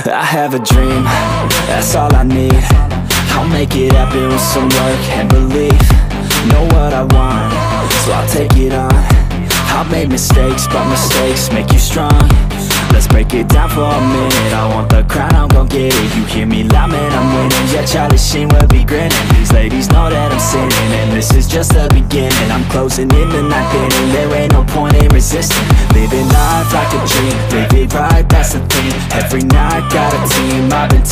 I have a dream, that's all I need. I'll make it happen with some work and belief. Know what I want, so I'll take it on. I've made mistakes, but mistakes make you strong. Let's break it down for a minute. I want the crown, I'm gon' get it. You hear me loud, man, I'm winning. Yeah, Charlie Sheen will be grinning. These ladies know that I'm sinning, and this is just the beginning. I'm closing in the ninth inning. There ain't no point in resisting. Living life like a dream, live it right, that's the thing. Every night got a team, I've been